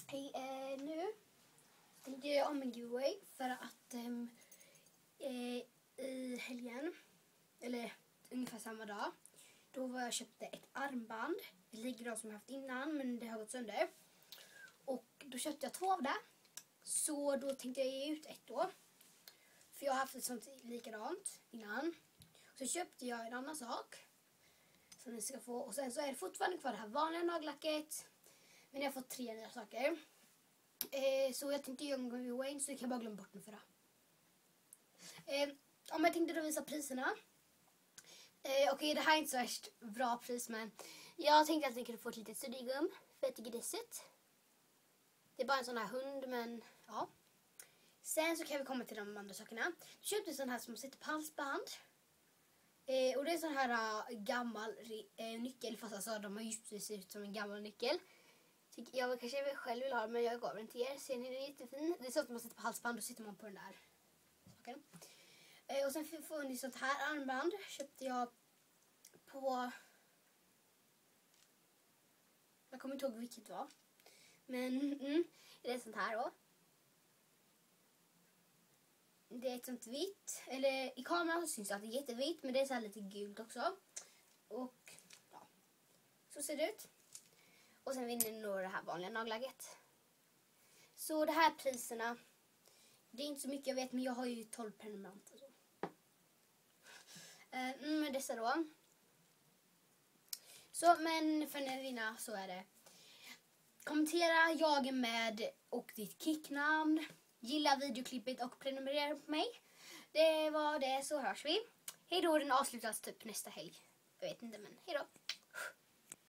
Hej, nu tänkte jag om en giveaway för att i helgen, eller ungefär samma dag, då var jag köpte ett armband, ett likadant som jag haft innan men det har gått sönder. Och då köpte jag 2 av det, så då tänkte jag ge ut ett då. För jag har haft ett sånt likadant innan. Så köpte jag en annan sak som ni ska få, och sen så är det fortfarande kvar det här vanliga nagellacket. Men jag har fått 3 nya saker. Så jag tänkte göra en giveaway, så jag kan bara glömma bort den förra. Om jag tänkte då visa priserna. Okej, det här är inte så värst bra pris, men jag tänkte att ni kunde få ett litet studiegum. För jag tycker det är sött. Det är bara en sån här hund, men ja. Sen så kan vi komma till de andra sakerna. Jag köpte en sån här som man sätter på halsband. Och det är en sån här gammal nyckel, fast alltså de har just det, ser ut som en gammal nyckel. Jag kanske själv vill ha den, men jag gav den till er. Ser ni, den är jättefin. Det är så att man sätter på halsband och sitter man på den där saken. Och sen får ni sånt här armband. Köpte jag på... Jag kommer inte ihåg vilket det var. Men det är sånt här då. Det är ett sånt vitt. Eller i kameran så syns det att det är jättevitt, men det är så här lite gult också. Och ja, så ser det ut. Och sen vinner ni nog det här vanliga nagellacket. Så det här priserna, det är inte så mycket jag vet, men jag har ju 12 prenumeranter. Så. Men dessa då. Så, men för att vinna så är det: kommentera jag är med och ditt kicknamn. Gilla videoklippet och prenumerera på mig. Det var det, så hörs vi. Hej då, den avslutas typ nästa helg. Jag vet inte, men hej då.